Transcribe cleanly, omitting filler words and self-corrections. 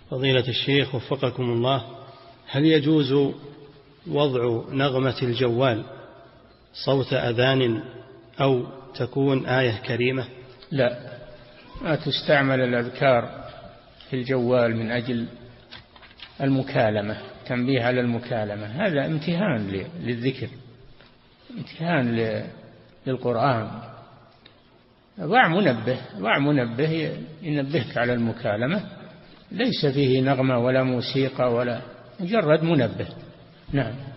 فضيلة الشيخ وفقكم الله، هل يجوز وضع نغمة الجوال صوت أذان أو تكون آية كريمة؟ لا، ما تستعمل الأذكار في الجوال من أجل المكالمة، تنبيه على المكالمة، هذا امتهان للذكر، امتهان للقرآن. ضع منبه ينبهك على المكالمة، ليس فيه نغمة ولا موسيقى ولا، مجرد منبه. نعم.